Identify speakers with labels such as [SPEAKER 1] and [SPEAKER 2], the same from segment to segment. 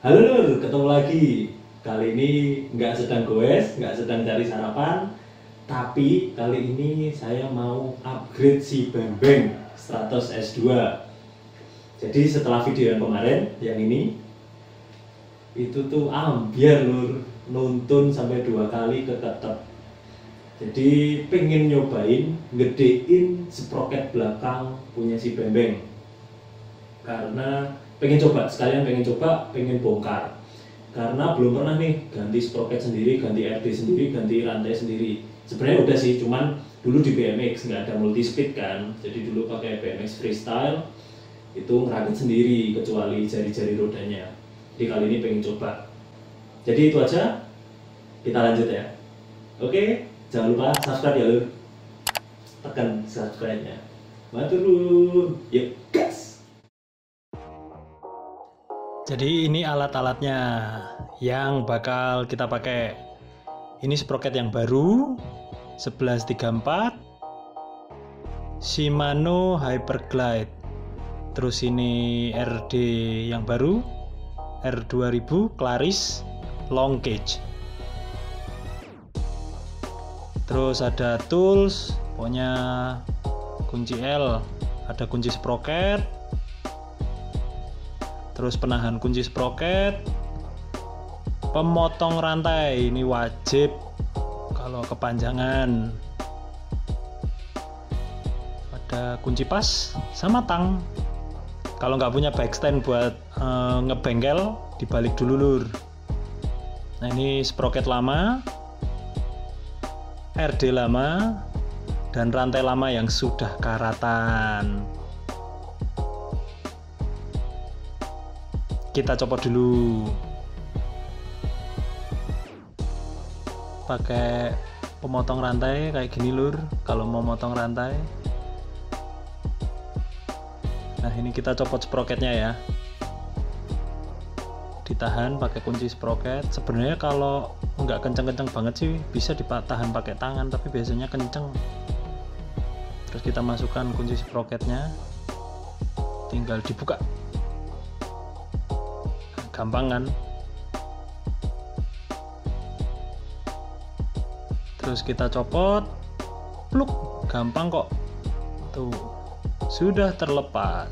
[SPEAKER 1] Halo Nur, ketemu lagi. Kali ini nggak sedang goes, nggak sedang cari sarapan, tapi kali ini saya mau upgrade si Bembeng Stratos S2. Jadi setelah video yang kemarin, yang ini, itu tuh ambiar Nur, nuntun sampai 2 kali ketetep. Jadi pengen nyobain gedein sproket belakang punya si Bembeng. Karena pengen coba, sekalian pengen bongkar. Karena belum pernah nih ganti sproket sendiri, ganti RD sendiri, ganti rantai sendiri. Sebenarnya udah sih, cuman dulu di BMX nggak ada multi speed kan. Jadi dulu pakai BMX freestyle itu ngerakit sendiri kecuali jari-jari rodanya. Jadi kali ini pengen coba. Jadi itu aja, kita lanjut ya. Oke, jangan lupa subscribe ya Lur. Tekan subscribe-nya. Maturun. Yuk, gas. Jadi ini alat-alatnya yang bakal kita pakai. Ini sproket yang baru 1134 Shimano Hyperglide. Terus ini RD yang baru R2000 Claris Long Cage. Terus ada tools, pokoknya kunci L, ada kunci sproket. Terus penahan kunci sproket, pemotong rantai ini wajib kalau kepanjangan, ada kunci pas sama tang. Kalau nggak punya backstand buat ngebengkel, dibalik dulu Lur. Nah ini sproket lama, RD lama, dan rantai lama yang sudah karatan. Kita copot dulu pakai pemotong rantai kayak gini Lur, kalau mau motong rantai. Nah ini kita copot sproketnya ya, ditahan pakai kunci sproket. Sebenarnya kalau nggak kenceng-kenceng banget sih bisa ditahan pakai tangan, tapi biasanya kenceng. Terus kita masukkan kunci sproketnya, tinggal dibuka. Gampang kan? Terus kita copot, pluk, gampang kok. Tuh, sudah terlepas.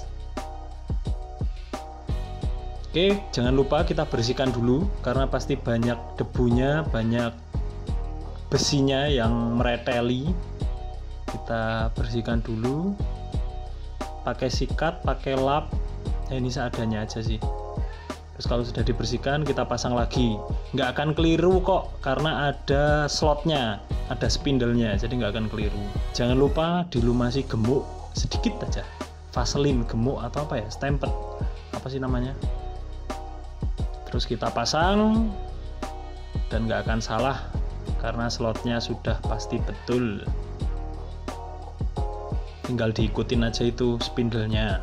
[SPEAKER 1] Oke, jangan lupa kita bersihkan dulu karena pasti banyak debunya, banyak besinya yang mereteli. Kita bersihkan dulu. Pakai sikat, pakai lap. Ini seadanya aja sih. Terus kalau sudah dibersihkan kita pasang lagi. Nggak akan keliru kok karena ada slotnya, ada spindle-nya, jadi nggak akan keliru. Jangan lupa dilumasi gemuk sedikit aja, vaselin gemuk atau apa ya, stempel apa sih namanya. Terus kita pasang dan nggak akan salah karena slotnya sudah pasti betul. Tinggal diikutin aja itu spindle-nya.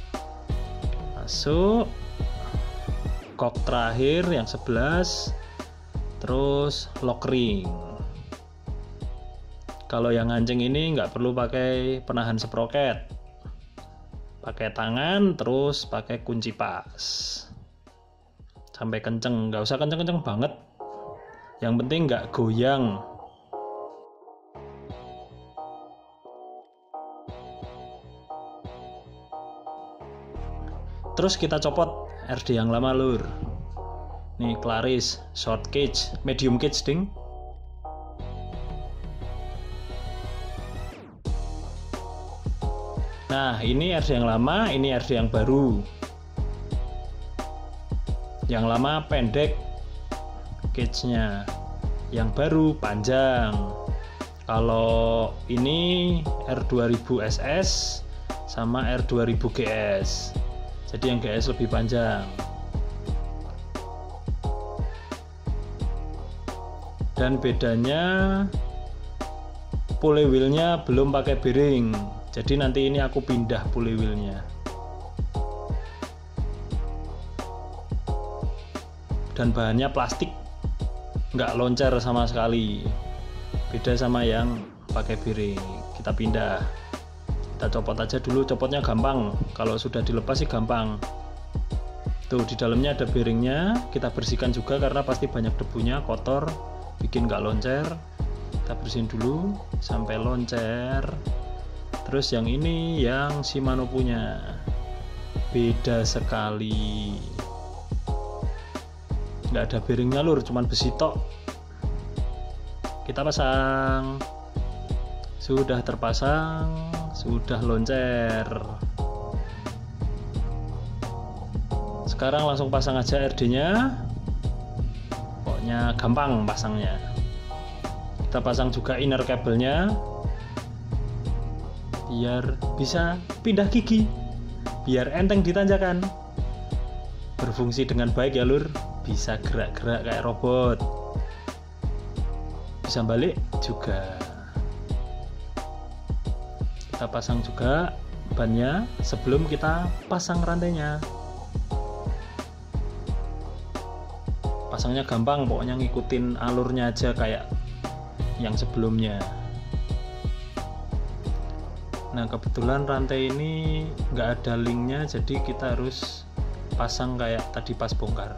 [SPEAKER 1] Masuk. Kok terakhir yang 11, terus lock ring. Kalau yang anjing ini nggak perlu pakai penahan sproket, pakai tangan terus pakai kunci pas sampai kenceng, nggak usah kenceng-kenceng banget, yang penting nggak goyang. Terus kita copot RD yang lama Lur. Nih Claris short cage, medium cage ding. Nah ini RD yang lama, ini RD yang baru. Yang lama pendek cage-nya, yang baru panjang. Kalau ini R2000 SS sama R2000 GS. Jadi yang GS lebih panjang. Dan bedanya pulley wheel-nya belum pakai bearing. Jadi nanti ini aku pindah pulley wheel-nya. Dan bahannya plastik, nggak loncer sama sekali. Beda sama yang pakai bearing. Kita pindah. Kita copot aja dulu, copotnya gampang. Kalau sudah dilepas sih gampang.
[SPEAKER 2] Tuh di dalamnya ada bearingnya, kita bersihkan juga karena pasti banyak debunya, kotor, bikin nggak loncer. Kita bersihin dulu sampai loncer. Terus yang ini yang Shimano punya, beda sekali, nggak ada bearingnya lur, cuman besi tok. Kita pasang, sudah terpasang, sudah loncer. Sekarang langsung pasang aja RD-nya. Pokoknya gampang pasangnya. Kita pasang juga inner kabelnya biar bisa pindah gigi, biar enteng ditanjakan. Berfungsi dengan baik ya lur, bisa gerak-gerak kayak robot, bisa balik juga. Kita pasang juga bannya sebelum kita pasang rantainya. Pasangnya gampang, pokoknya ngikutin alurnya aja kayak yang sebelumnya. Nah kebetulan rantai ini nggak ada linknya, jadi kita harus pasang kayak tadi pas bongkar.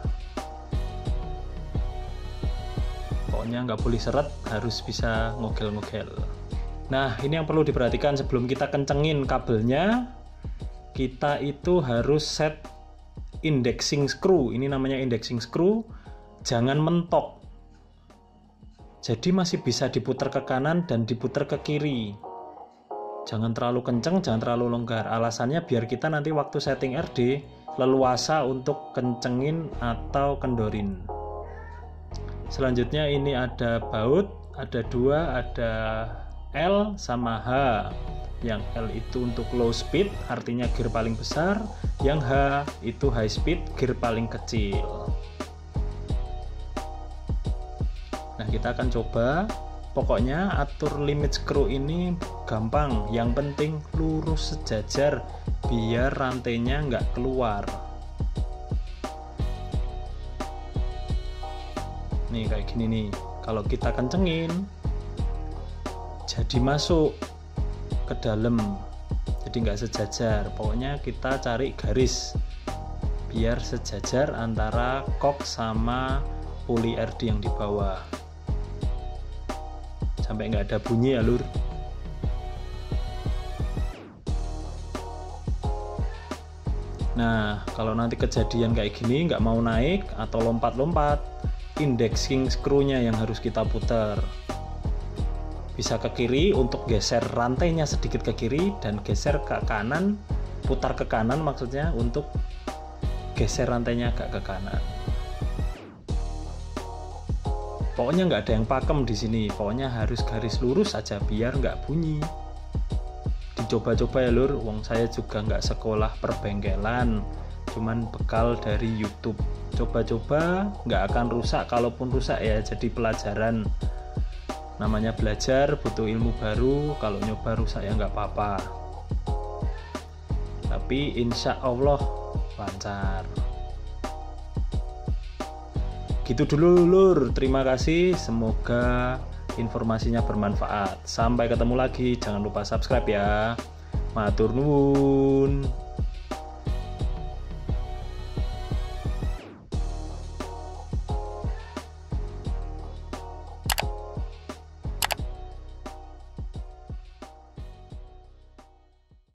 [SPEAKER 2] Pokoknya nggak boleh seret, harus bisa ngogel-ngogel. Nah ini yang perlu diperhatikan sebelum kita kencengin kabelnya, kita itu harus set indexing screw. Ini namanya indexing screw, jangan mentok. Jadi masih bisa diputar ke kanan dan diputar ke kiri. Jangan terlalu kenceng, jangan terlalu longgar. Alasannya biar kita nanti waktu setting RD leluasa untuk kencengin atau kendorin. Selanjutnya ini ada baut, ada dua, ada L sama H. Yang L itu untuk low speed, artinya gear paling besar. Yang H itu high speed, gear paling kecil. Nah kita akan coba. Pokoknya atur limit screw ini gampang, yang penting lurus sejajar biar rantainya nggak keluar. Nih kayak gini nih, kalau kita kencengin jadi masuk ke dalam, jadi nggak sejajar. Pokoknya kita cari garis biar sejajar antara kok sama puli RD yang di bawah, sampai nggak ada bunyi ya lur. Nah kalau nanti kejadian kayak gini nggak mau naik atau lompat-lompat, indexing screw-nya yang harus kita putar. Bisa ke kiri untuk geser rantainya sedikit ke kiri, dan geser ke kanan, putar ke kanan maksudnya untuk geser rantainya agak ke kanan. Pokoknya nggak ada yang pakem di sini, pokoknya harus garis lurus aja biar nggak bunyi. Dicoba-coba ya lur, wong saya juga nggak sekolah perbengkelan, cuman bekal dari YouTube. Coba-coba, nggak akan rusak, kalaupun rusak ya jadi pelajaran. Namanya belajar, butuh ilmu baru, kalau nyoba rusak ya nggak apa-apa. Tapi insya Allah lancar. Gitu dulu lur, terima kasih, semoga informasinya bermanfaat. Sampai ketemu lagi, jangan lupa subscribe ya. Matur nuwun.